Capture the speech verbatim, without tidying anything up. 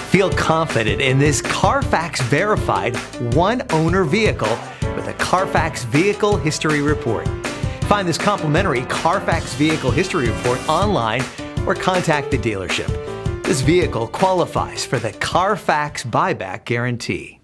Feel confident in this Carfax verified one-owner vehicle with a Carfax Vehicle History Report. Find this complimentary Carfax Vehicle History Report online or contact the dealership. This vehicle qualifies for the Carfax Buyback Guarantee.